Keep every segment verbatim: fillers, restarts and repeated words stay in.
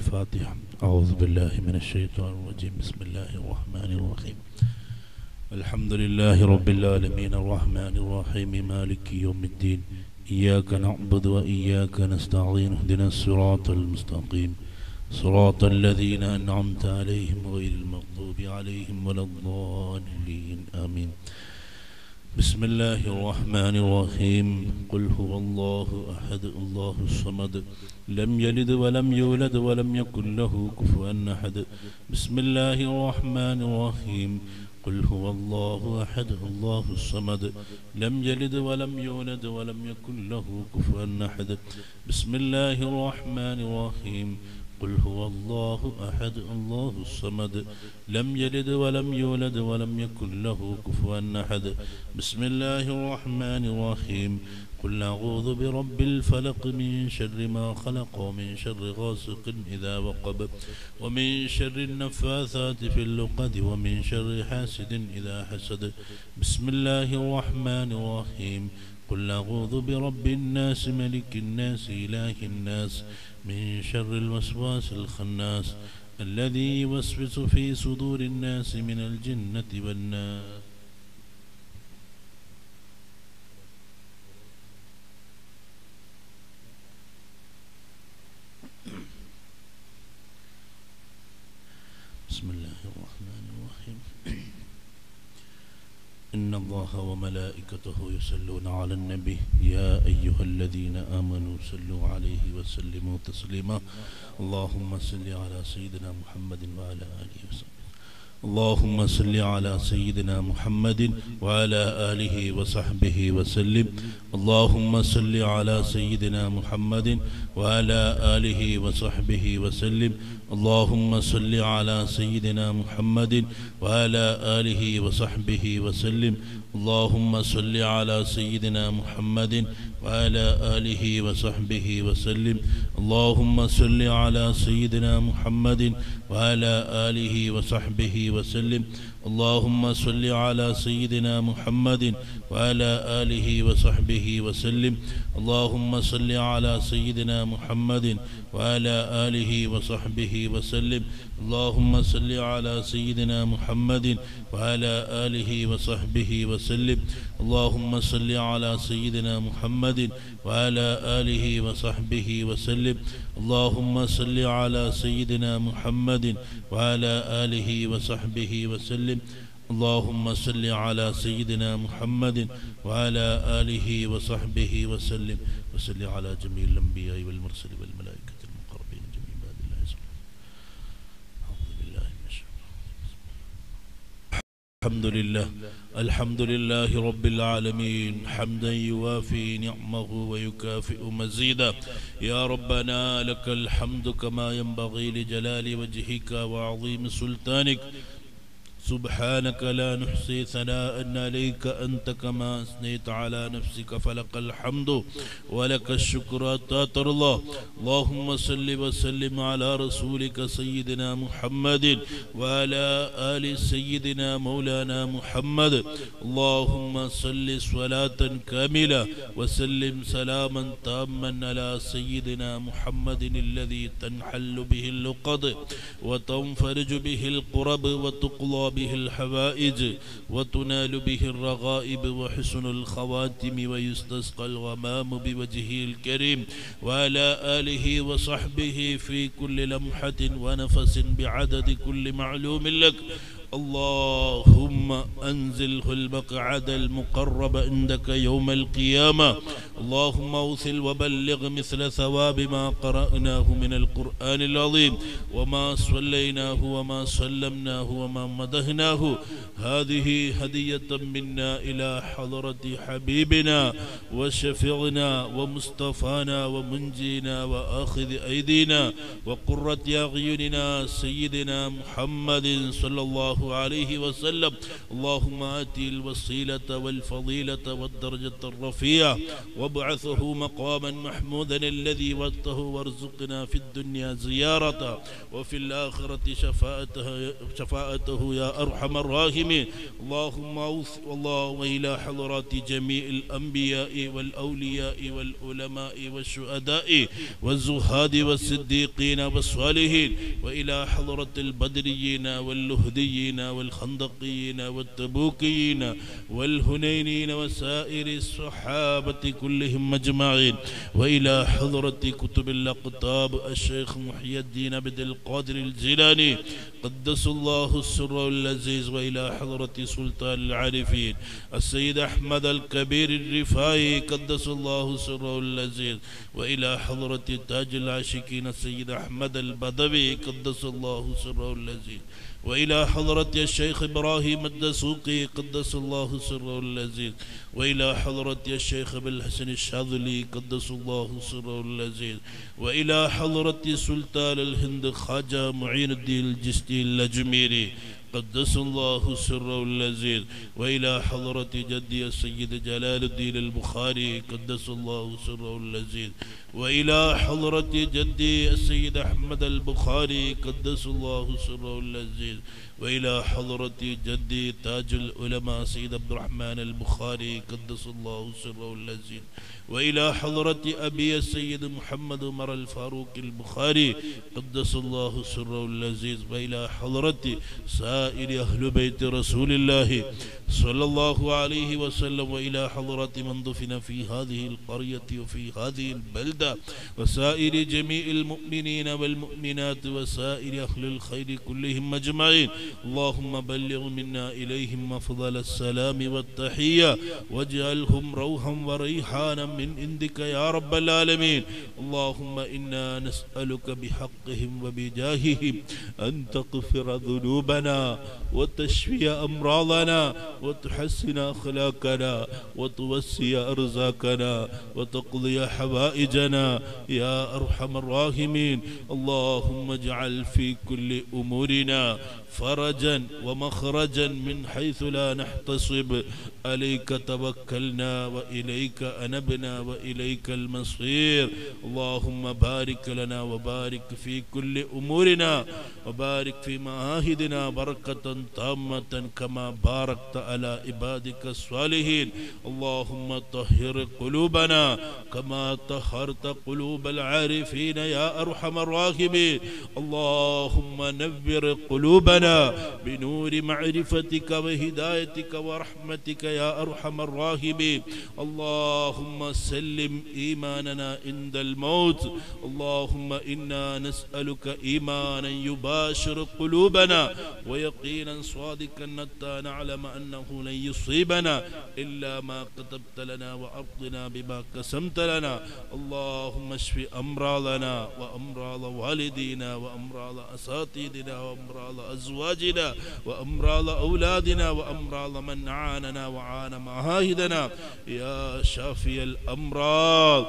الفاتحة. أعوذ بالله من الشيطان الرجيم. بسم الله الرحمن الرحيم. الحمد لله رب العالمين الرحمن الرحيم مالك يوم الدين. إياك نعبد وإياك نستعين. اهدنا الصراط المستقيم صراط الذين أنعمت عليهم غير المغضوب عليهم ولا الضالين. آمين. بسم الله الرحمن الرحيم. قل هو الله أحد الله الصمد لم يلد ولم يولد ولم يكن له كفوا أحد. بسم الله الرحمن الرحيم. قل هو الله أحد الله الصمد لم يلد ولم يولد ولم يكن له كفوا أحد. بسم الله الرحمن الرحيم. قل هو الله أحد الله الصمد لم يلد ولم يولد ولم يكن له كفوا أحد. بسم الله الرحمن الرحيم. قل أعوذ برب الفلق من شر ما خلق ومن شر غاسق إذا وقب ومن شر النفاثات في اللقد ومن شر حاسد إذا حسد. بسم الله الرحمن الرحيم. قل أعوذ برب الناس ملك الناس إله الناس من شر الوسواس الخناس الذي يوسوس في صدور الناس من الجنة والناس. بسم الله الرحمن الرحيم. إن الله وملائكته يصلون على النبي يا أيها الذين آمنوا صلوا عليه وسلموا تسليما. اللهم صل على سيدنا محمد وعلى آله وسلم. اللهم صل على سيدنا محمد وعلى آله وصحبه وسلم. اللهم صل على سيدنا محمد وعلى آله وصحبه وسلم. اللهم صل على سيدنا محمد وعلى آله وصحبه وسلم. اللهم صل على سيدنا محمد وعلى آله وصحبه وسلم. اللهم صل على سيدنا محمد وعلى آله وصحبه وسلم. اللهم صل على سيدنا محمد وعلى آله وصحبه وسلم. اللهم صل على سيدنا محمد وعلى آله وصحبه وسلم. اللهم صل على سيدنا محمد وعلى آله وصحبه وسلم. اللهم صل على سيدنا محمد وعلى آله وصحبه وسلم. اللهم صل على سيدنا محمد وعلى آله وصحبه وسلم. اللهم صل على سيدنا محمد وعلى آله وصحبه وسلم. وصل على جميع الأنبياء والمرسلين والملائكة المقربين جميع عباد الله سبحانه. أعوذ بالله من الشيطان. الحمد لله الحمد لله رب العالمين حمدا يوافي نعمه ويكافئ مزيدا. يا ربنا لك الحمد كما ينبغي لجلال وجهك وعظيم سلطانك. سبحانك لا نحصي ثناء عليك أنت كما أثنيت على نفسك فلك الحمد ولك الشكر حتى ترضى. اللهم صل وسلم على رسولك سيدنا محمد وعلى آل سيدنا مولانا محمد. اللهم صل صلاة كاملة وسلم سلاما تاما على سيدنا محمد الذي تنحل به اللقد وتنفرج به القرب وتقضى به الحوائج وتنال به الرغائب وحسن الخواتم ويستسقى الغمام بوجهه الكريم وعلى آله وصحبه في كل لمحة ونفس بعدد كل معلوم لك. اللهم أنزله المقعد المقرب عندك يوم القيامة. اللهم أوصل وبلغ مثل ثواب ما قرأناه من القرآن العظيم وما صليناه وما سلمناه وما مدحناه. هذه هدية منا إلى حضرة حبيبنا وشفيعنا ومصطفانا ومنجينا وآخذ أيدينا وقرة أعيننا سيدنا محمد صلى الله الله عليه وسلم اللهم آتي الوسيلة والفضيلة والدرجة الرفيعة وابعثه مقاما محمودا الذي وعدته وارزقنا في الدنيا زيارته وفي الآخرة شفاعته شفاعته يا أرحم الراحمين. اللهم اللهم إلى حضرات جميع الأنبياء والأولياء والعلماء والشهداء والزهاد والصديقين والصالحين وإلى حضرة البدريين واللهديين والخندقيين والتبوكيين والهنينين وسائر الصحابة كلهم أجمعين وإلى حضرة كتب الأقطاب الشيخ محي الدين عبد القادر الجيلاني قدس الله السر العزيز وإلى حضرة سلطان العارفين السيد أحمد الكبير الرفاعي قدس الله سره العزيز وإلى حضرة تاج العاشقين السيد أحمد البدوي قدس الله سره العزيز وإلى حضرة الشيخ إبراهيم الدسوقي قدس الله سره العزيز وإلى حضرة الشيخ أبي الحسن الشاذلي قدس الله سره العزيز وإلى حضرة سلطان الهند خواجة معين الدين الجستي الأجميري قدس الله سره العزيز وإلى حضرة جدي السيد جلال الدين البخاري قدس الله سره العزيز وإلى حضرة جدي السيد أحمد البخاري قدس الله سره العزيز وإلى حضرة جدي تاج العلماء سيد عبد الرحمن البخاري قدس الله سره العزيز وإلى حضرة أبي السيد محمد عمر الفاروق البخاري قدس الله سره العزيز وإلى حضرة سائر أهل بيت رسول الله صلى الله عليه وسلم وإلى حضرة من دفن في هذه القرية وفي هذه البلدة وسائر جميع المؤمنين والمؤمنات وسائر أهل الخير كلهم أجمعين. اللهم بلغ منا إليهم أفضل السلام والتحية واجعلهم روحا وريحانا من عندك يا رب العالمين. اللهم إنا نسألك بحقهم وبجاههم أن تغفر ذنوبنا وتشفي أمراضنا وتحسن أخلاقنا وتوسي أرزاقنا وتقضي حوائجنا يا أرحم الراحمين. اللهم اجعل في كل أمورنا فرجا ومخرجا من حيث لا نحتسب. عليك توكلنا وإليك أنبنا وإليك المصير. اللهم بارك لنا وبارك في كل أمورنا وبارك في معاهدنا بركة تامة كما باركت على عبادك الصالحين. اللهم طهر قلوبنا كما طهرت قلوب العارفين يا أرحم الراحمين. اللهم نور قلوبنا بنور معرفتك وهدايتك ورحمتك يا أرحم الراحمين. اللهم سلم إيماننا عند الموت. اللهم إنا نسألك إيمانا يباشر قلوبنا ويقينا صادقا حتى نعلم أنه لن يصيبنا إلا ما كتبت لنا وأرضنا بما قسمت لنا. اللهم اشف أمراضنا وأمراض والدينا وأمراض أساتذتنا وأمراض أزواجنا وأمراض أولادنا وأمراض من عاننا وعان معاهدنا يا شافي الأمراض.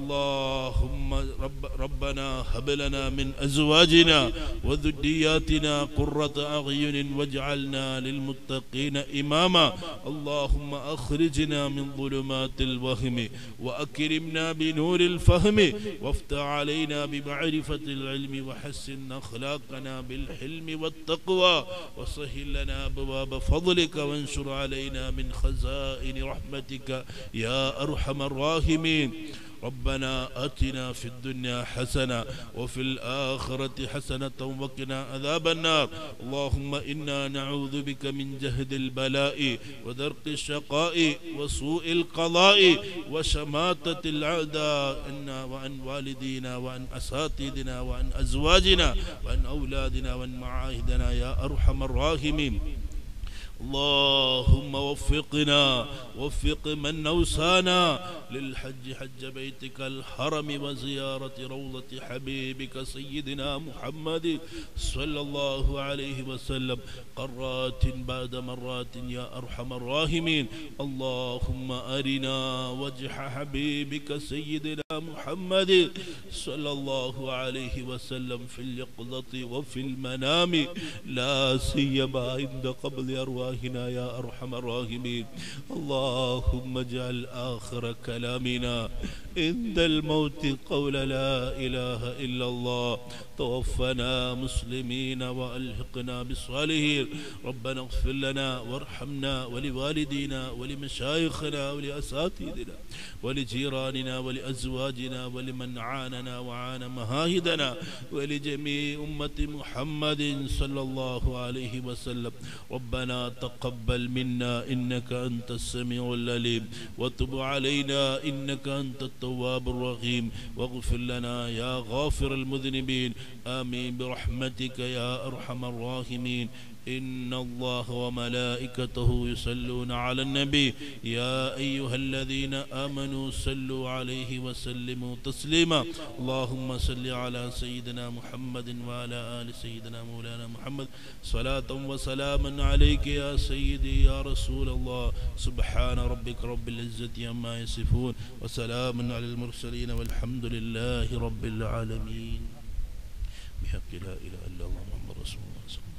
اللهم رب ربنا هب لنا من أزواجنا وذرياتنا قرة أعين واجعلنا للمتقين إماما. اللهم أخرجنا من ظلمات الوهم وأكرمنا بنور الفهم وافتح علينا بمعرفة العلم وحسن أخلاقنا بالحلم والتقوى وسهل لنا أبواب فضلك وانشر علينا من خزائن رحمتك يا أرحم الراحمين. ربنا آتنا في الدنيا حسنة وفي الآخرة حسنة وقنا عذاب النار. اللهم إنا نعوذ بك من جهد البلاء ودرك الشقاء وسوء القضاء وشماتة الأعداء عنا وعن والدينا وعن أساتذتنا وعن أزواجنا وعن أولادنا وعن معاهدنا يا أرحم الراحمين. اللهم وفقنا وفق من أوصانا للحج حج بيتك الحرم وزيارة روضة حبيبك سيدنا محمد صلى الله عليه وسلم قرات بعد مرات يا أرحم الراحمين. اللهم أرنا وجه حبيبك سيدنا محمد صلى الله عليه وسلم في اليقظة وفي المنام، لا سيما عند قبض أرواحنا يا أرحم الراحمين. اللهم اجعل آخر كلامنا عند الموت قول لا إله إلا الله. توفنا مسلمين وألحقنا بالصالحين. ربنا اغفر لنا وارحمنا ولوالدينا ولمشايخنا ولأساتذتنا ولجيراننا ولأزواجنا ولمن عاننا وعان مهاهدنا ولجميع أمة محمد صلى الله عليه وسلم. ربنا تقبل منا إنك أنت السميع العليم وتب علينا إنك أنت التواب الرحيم واغفر لنا يا غافر المذنبين. آمين برحمتك يا أرحم الراحمين. إن الله وملائكته يصلون على النبي يا أيها الذين آمنوا صلوا عليه وسلموا تسليما. اللهم صل على سيدنا محمد وعلى آل سيدنا مولانا محمد صلاة وسلاما عليك يا سيدي يا رسول الله. سبحان ربك رب العزة عما يصفون وسلام على المرسلين والحمد لله رب العالمين. بحق لا إله إلا الله محمد رسول الله صلى الله عليه وسلم.